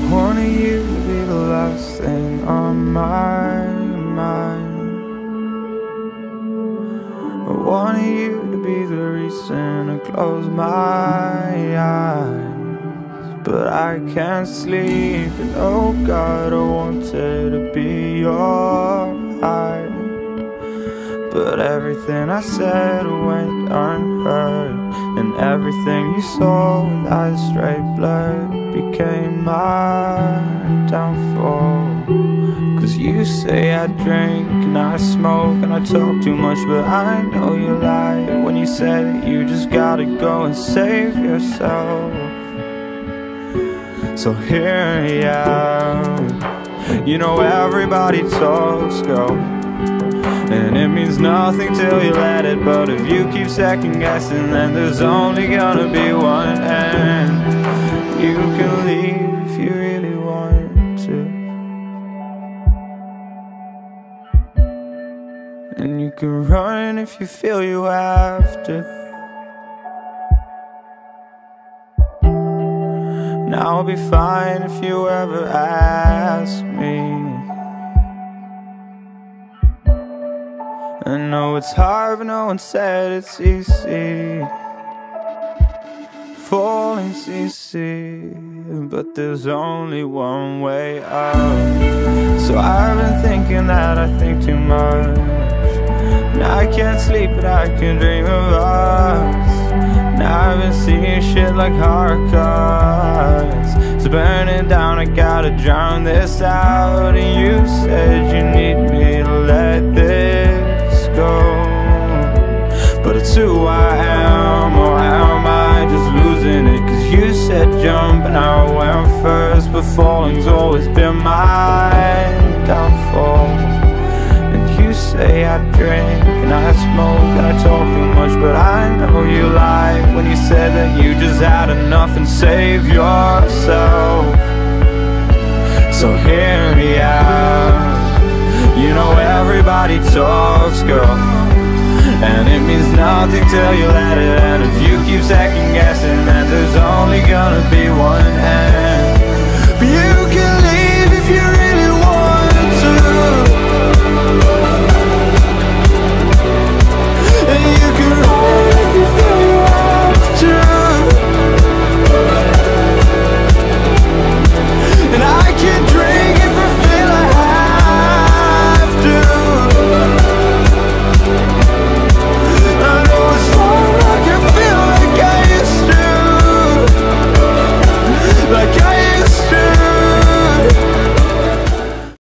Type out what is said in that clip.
wanted you to be the last thing on my mind. I wanted you to be the reason I close my eyes. But I can't sleep, and oh God, I wanted to be your high. But everything I said went unheard, and everything you saw with eyes straight blurred became my downfall. Cause you say I drink and I smoke and I talk too much, but I know you lied when you said that you just gotta go and save yourself. So here I am. You know everybody talks, girl, and it means nothing till you let it. But if you keep second guessing, then there's only gonna be one end. You can leave if you really want to, and you can run if you feel you have to. Now I'll be fine if you ever ask me. I know it's hard, but no one said it's easy. Falling's easy, but there's only one way up. So I've been thinking that I think too much, and I can't sleep, but I can dream of us. And I've been seeing shit like hard cards. It's burning down, I gotta drown this out. And you said you need me to let this go, but it's who I am, or am I just losing it? Cause you said jump and I went first, but falling's always been my downfall. And you say I drink and I smoke and I talk too much, but I know you lied when you said that you just had enough and save yourself. So hear me out. You know everybody talks, girl, and it means nothing till you let it. And if you keep second guessing, then there's only gonna be one end.